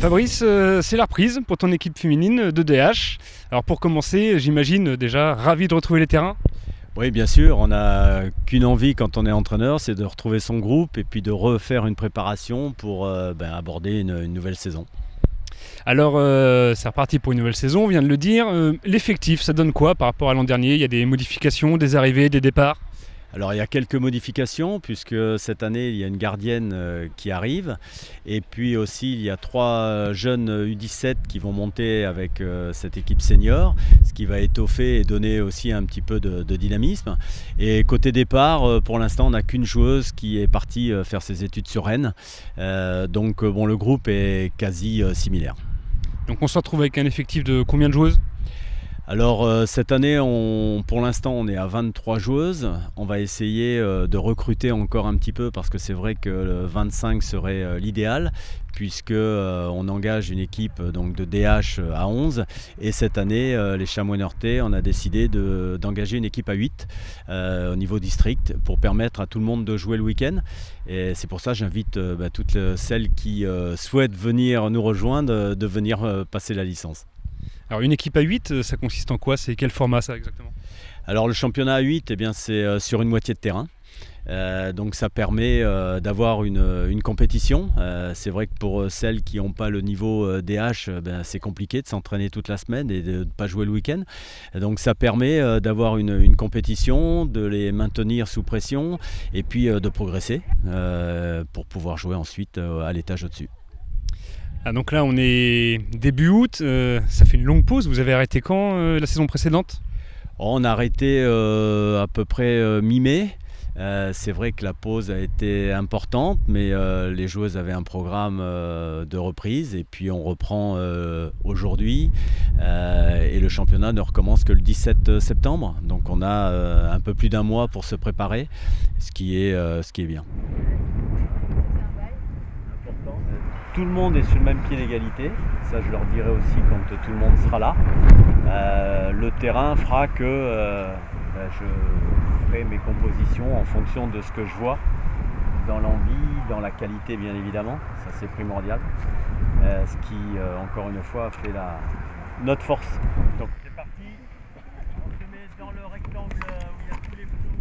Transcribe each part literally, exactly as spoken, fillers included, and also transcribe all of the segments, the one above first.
Fabrice, euh, c'est la reprise pour ton équipe féminine de D H. Alors pour commencer, j'imagine déjà ravi de retrouver les terrains. Oui, bien sûr, on n'a qu'une envie quand on est entraîneur, c'est de retrouver son groupe et puis de refaire une préparation pour euh, ben, aborder une, une nouvelle saison. Alors euh, c'est reparti pour une nouvelle saison, on vient de le dire. Euh, L'effectif, ça donne quoi par rapport à l'an dernier? Il y a des modifications, des arrivées, des départs? Alors il y a quelques modifications puisque cette année il y a une gardienne euh, qui arrive et puis aussi il y a trois jeunes U dix-sept qui vont monter avec euh, cette équipe senior, ce qui va étoffer et donner aussi un petit peu de, de dynamisme. Et côté départ, euh, pour l'instant on n'a qu'une joueuse qui est partie euh, faire ses études sur Rennes, euh, donc euh, bon, le groupe est quasi euh, similaire. Donc on se retrouve avec un effectif de combien de joueuses? Alors euh, cette année, on, pour l'instant, on est à vingt-trois joueuses. On va essayer euh, de recruter encore un petit peu parce que c'est vrai que le vingt-cinq serait euh, l'idéal puisque euh, on engage une équipe donc, de D H à onze. Et cette année, euh, les Chamois Niortais, on a décidé de, d'engager une équipe à huit euh, au niveau district pour permettre à tout le monde de jouer le week-end. Et c'est pour ça que j'invite euh, bah, toutes celles qui euh, souhaitent venir nous rejoindre de, de venir euh, passer la licence. Alors une équipe à huit, ça consiste en quoi? C'est quel format ça exactement? Alors le championnat à huit, eh bien, c'est euh, sur une moitié de terrain. Euh, donc ça permet euh, d'avoir une, une compétition. Euh, c'est vrai que pour celles qui n'ont pas le niveau euh, D H, euh, ben, c'est compliqué de s'entraîner toute la semaine et de ne pas jouer le week-end. Donc ça permet euh, d'avoir une, une compétition, de les maintenir sous pression et puis euh, de progresser euh, pour pouvoir jouer ensuite euh, à l'étage au-dessus. Ah, donc là on est début août, euh, ça fait une longue pause. Vous avez arrêté quand euh, la saison précédente? On a arrêté euh, à peu près euh, mi-mai. Euh, c'est vrai que la pause a été importante, mais euh, les joueuses avaient un programme euh, de reprise et puis on reprend euh, aujourd'hui euh, et le championnat ne recommence que le dix-sept septembre. Donc on a euh, un peu plus d'un mois pour se préparer, ce qui est, euh, ce qui est bien. Tout le monde est sur le même pied d'égalité, ça je leur dirai aussi quand tout le monde sera là. Euh, le terrain fera que euh, ben je ferai mes compositions en fonction de ce que je vois, dans l'envie, dans la qualité bien évidemment, ça c'est primordial. Euh, ce qui, euh, encore une fois, fait la, notre force. Donc c'est parti, on se met dans le rectangle où il y a tous les poteaux.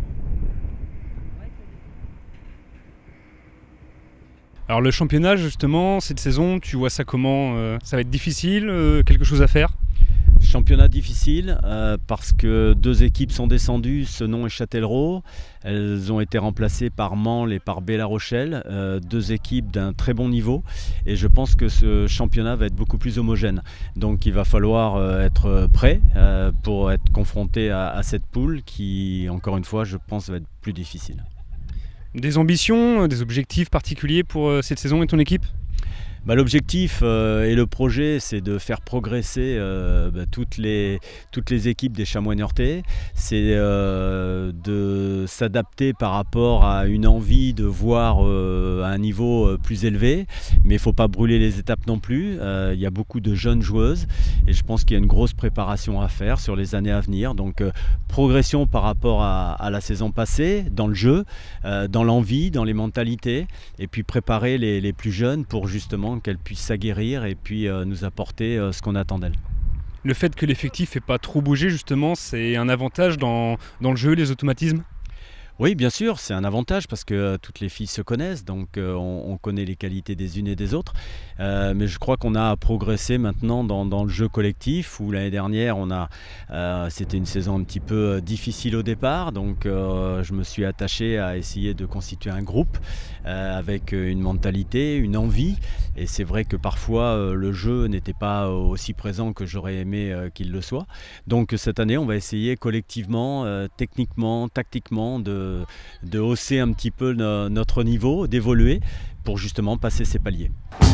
Alors le championnat justement, cette saison, tu vois ça comment? euh, Ça va être difficile, euh, quelque chose à faire? Championnat difficile euh, parce que deux équipes sont descendues, Senon et Châtellerault. Elles ont été remplacées par Mansle et par Baie-La Rochelle, euh, deux équipes d'un très bon niveau. Et je pense que ce championnat va être beaucoup plus homogène. Donc il va falloir euh, être prêt euh, pour être confronté à, à cette poule qui, encore une fois, je pense va être plus difficile. Des ambitions, des objectifs particuliers pour euh, cette saison et ton équipe? Bah, l'objectif euh, et le projet, c'est de faire progresser euh, bah, toutes, les, toutes les équipes des Chamois Niortais. C'est euh, de s'adapter par rapport à une envie de voir euh, à un niveau euh, plus élevé. Mais il ne faut pas brûler les étapes non plus. Euh, il y a beaucoup de jeunes joueuses et je pense qu'il y a une grosse préparation à faire sur les années à venir. Donc euh, progression par rapport à, à la saison passée, dans le jeu, euh, dans l'envie, dans les mentalités. Et puis préparer les, les plus jeunes pour justement qu'elle puisse s'aguerrir et puis euh, nous apporter euh, ce qu'on attend d'elle. Le fait que l'effectif n'ait pas trop bougé justement, c'est un avantage dans, dans le jeu, les automatismes? Oui, bien sûr, c'est un avantage parce que euh, toutes les filles se connaissent, donc euh, on, on connaît les qualités des unes et des autres. Euh, mais je crois qu'on a progressé maintenant dans, dans le jeu collectif où l'année dernière, on a, euh, c'était une saison un petit peu difficile au départ, donc euh, je me suis attaché à essayer de constituer un groupe euh, avec une mentalité, une envie. Et c'est vrai que parfois euh, le jeu n'était pas aussi présent que j'aurais aimé euh, qu'il le soit. Donc cette année, on va essayer collectivement, euh, techniquement, tactiquement de de hausser un petit peu notre niveau, d'évoluer pour justement passer ces paliers.